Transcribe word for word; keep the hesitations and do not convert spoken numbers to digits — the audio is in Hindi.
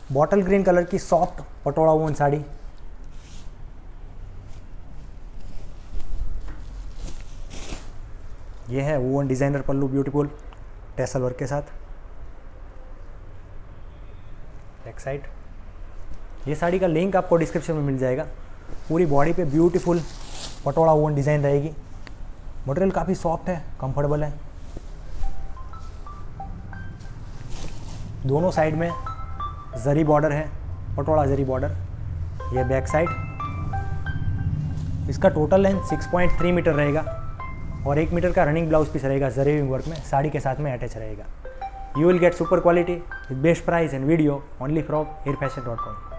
बॉटल ग्रीन कलर की सॉफ्ट पटोला वूवन साड़ी, ये है woven designer pallu beautiful tassel work के साथ। बैक साइड, ये साड़ी का लिंक आपको डिस्क्रिप्शन में मिल जाएगा। पूरी बॉडी पे ब्यूटीफुल पटोला वूवन डिज़ाइन रहेगी। मटेरियल काफ़ी सॉफ्ट है, कंफर्टेबल है। दोनों साइड में जरी बॉर्डर है, पटोला जरी बॉर्डर। ये बैक साइड, इसका total length six point three metre रहेगा और एक मीटर का रनिंग ब्लाउज पीस रहेगा जरी वर्क में, साड़ी के साथ में अटैच रहेगा। You will get super quality with best price and video only from air fashion dot com.